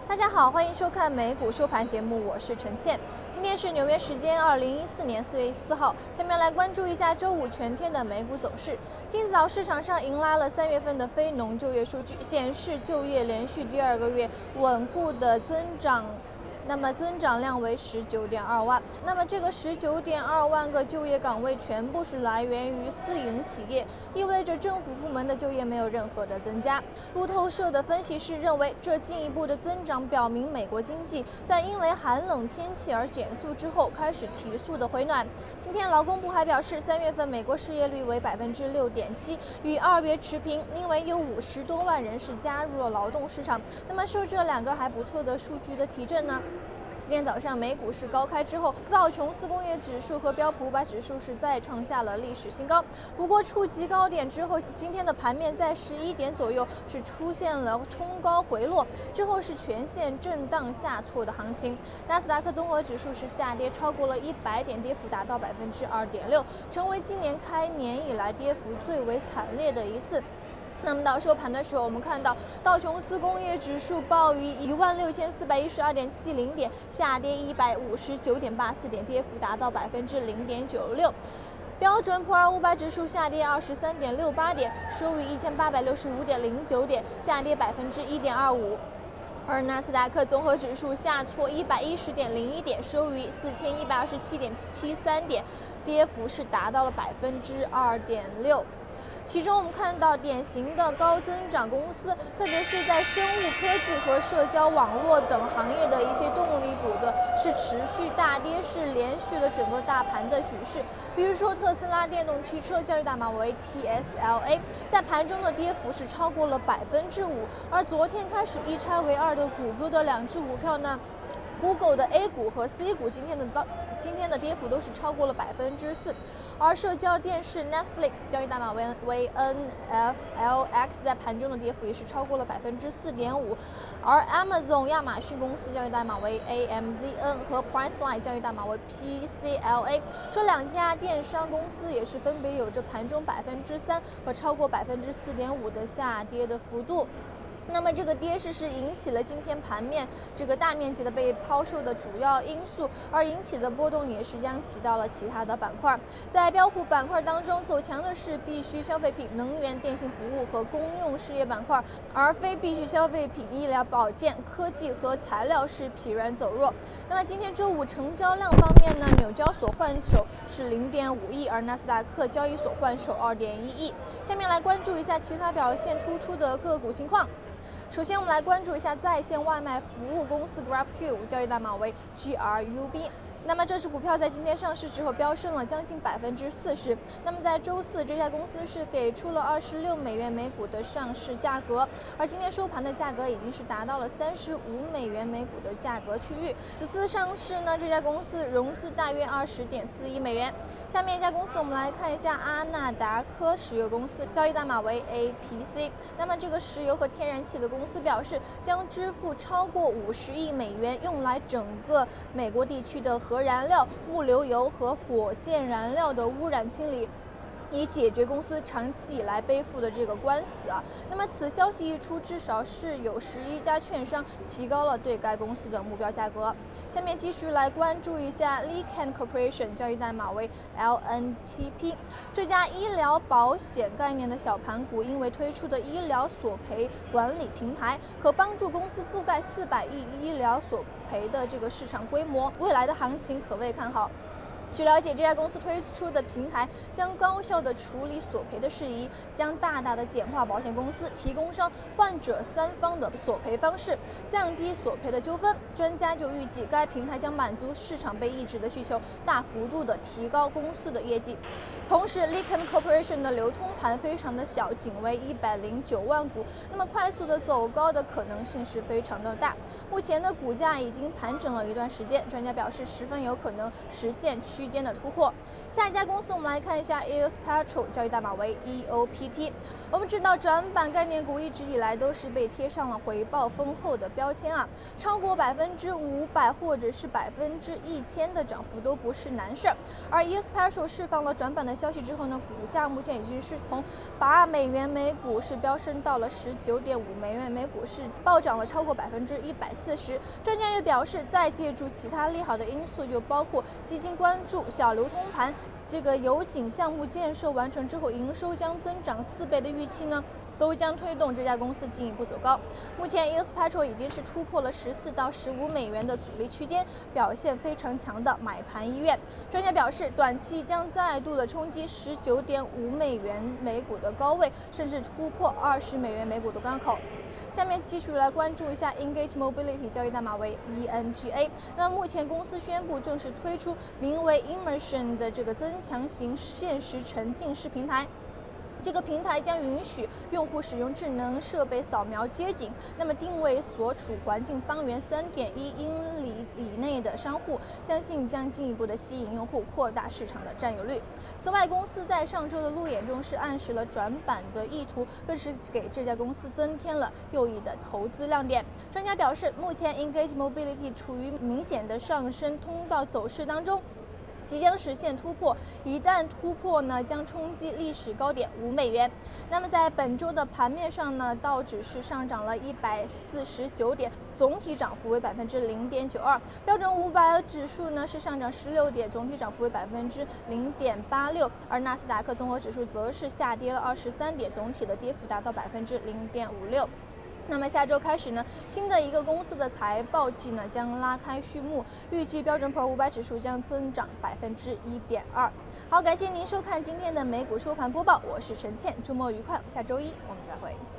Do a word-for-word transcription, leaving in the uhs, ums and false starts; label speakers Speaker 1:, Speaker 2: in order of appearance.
Speaker 1: 大家好，欢迎收看美股收盘节目，我是陈倩。今天是纽约时间二零一四年四月四号，下面来关注一下周五全天的美股走势。今早市场上迎来了三月份的非农就业数据，显示就业连续第二个月稳固的增长。那么增长量为十九点二万，那么这个十九点二万个就业岗位全部是来源于私营企业，意味着政府部门的就业没有任何的增加。路透社的分析师认为，这进一步的增长表明美国经济在因为寒冷天气而减速之后开始提速的回暖。今天劳工部还表示，三月份美国失业率为百分之六点七，与二月持平，因为有五十多万人是加入了劳动市场。那么受这两个还不错的数据的提振呢？今天早上美股是高开之后，道琼斯工业指数和标普五百指数是再创下了历史新高。不过触及高点之后，今天的盘面在十一点左右是出现了冲高回落，之后是全线震荡下挫的行情。纳斯达克综合指数是下跌超过了一百点，跌幅达到百分之二点六，成为今年开年以来跌幅最为惨烈的一次。那么到收盘的时候，我们看到道琼斯工业指数报于一万六千四百一十二点七零点，下跌一百五十九点八四点，跌幅达到百分之零点九六。标准普尔五百指数下跌二十三点六八点，收于一千八百六十五点零九点，下跌百分之一点二五。而纳斯达克综合指数下挫一百一十点零一点，收于四千一百二十七点七三点，跌幅是达到了百分之二点六。其中我们看到典型的高增长公司，特别是在生物科技和社交网络等行业的一些动力股的是持续大跌，是连续了整个大盘的趋势。比如说特斯拉电动汽车交易代码为 T S L A， 在盘中的跌幅是超过了百分之五。而昨天开始一拆为二的谷歌的两只股票呢，Google 的 A 股和 C 股今天的到今天的跌幅都是超过了百分之四，而社交电视 Netflix 交易代码为为 N F L X 在盘中的跌幅也是超过了百分之四点五，而 Amazon 亚马逊公司交易代码为 A M Z N 和 Priceline 交易代码为 P C L A， 这两家电商公司也是分别有着盘中百分之三和超过百分之四点五的下跌的幅度。那么这个跌势是引起了今天盘面这个大面积的被抛售的主要因素，而引起的波动也是将提到了其他的板块。在标普板块当中，走强的是必需消费品、能源、电信服务和公用事业板块，而非必需消费品、医疗保健、科技和材料是疲软走弱。那么今天周五成交量方面呢，纽交所换手是零点五亿，而纳斯达克交易所换手二点一亿。下面来关注一下其他表现突出的个股情况。首先，我们来关注一下在线外卖服务公司 GrabQ， 交易代码为 G R U B。那么这只股票在今天上市之后飙升了将近百分之四十。那么在周四，这家公司是给出了二十六美元每股的上市价格，而今天收盘的价格已经是达到了三十五美元每股的价格区域。此次上市呢，这家公司融资大约二十点四亿美元。下面一家公司，我们来看一下阿纳达科石油公司，交易代码为 A P C。那么这个石油和天然气的公司表示，将支付超过五十亿美元，用来整个美国地区的核燃料、物流油和火箭燃料的污染清理，以解决公司长期以来背负的这个官司啊。那么此消息一出，至少是有十一家券商提高了对该公司的目标价格。下面继续来关注一下 Lecan Corporation， 交易代码为 L N T P。这家医疗保险概念的小盘股，因为推出的医疗索赔管理平台，可帮助公司覆盖四百亿医疗索赔的这个市场规模，未来的行情可谓看好。据了解，这家公司推出的平台将高效地处理索赔的事宜，将大大的简化保险公司、提供商、患者三方的索赔方式，降低索赔的纠纷。专家就预计，该平台将满足市场被抑制的需求，大幅度地提高公司的业绩。同时 ，Lecan Corporation 的流通盘非常的小，仅为一百零九万股，那么快速的走高的可能性是非常的大。目前的股价已经盘整了一段时间，专家表示十分有可能实现区间的突破。下一家公司，我们来看一下 E O S Petrol， 交易代码为 E O P T。我们知道，转板概念股一直以来都是被贴上了回报丰厚的标签啊，超过百分之五百或者是百分之一千的涨幅都不是难事儿。而 E O S Petrol 释放了转板的消息之后呢，股价目前已经是从八美元每股是飙升到了十九点五美元每股，是暴涨了超过百分之一百四十。专家也表示，再借助其他利好的因素，就包括基金关注小流通盘，这个油井项目建设完成之后，营收将增长四倍的预期呢，都将推动这家公司进一步走高。目前 U S Petrol 已经是突破了十四到十五美元的阻力区间，表现非常强的买盘意愿。专家表示，短期将再度的冲击十九点五美元每股的高位，甚至突破二十美元每股的关口。下面继续来关注一下 Engage Mobility 交易代码为 E N G A。那目前公司宣布正式推出名为 Immersion 的这个增强型现实沉浸式平台。这个平台将允许用户使用智能设备扫描街景，那么定位所处环境方圆三点一英里以内的商户，相信将进一步的吸引用户，扩大市场的占有率。此外，公司在上周的路演中是暗示了转板的意图，更是给这家公司增添了又一的投资亮点。专家表示，目前 Engage Mobility 处于明显的上升通道走势当中，即将实现突破，一旦突破呢，将冲击历史高点五美元。那么在本周的盘面上呢，道指是上涨了一百四十九点，总体涨幅为百分之零点九二；标准五百指数呢是上涨十六点，总体涨幅为百分之零点八六；而纳斯达克综合指数则是下跌了二十三点，总体的跌幅达到百分之零点五六。那么下周开始呢，新的一个公司的财报季呢将拉开序幕，预计标准普尔五百指数将增长百分之一点二。好，感谢您收看今天的美股收盘播报，我是陈倩，周末愉快，下周一我们再会。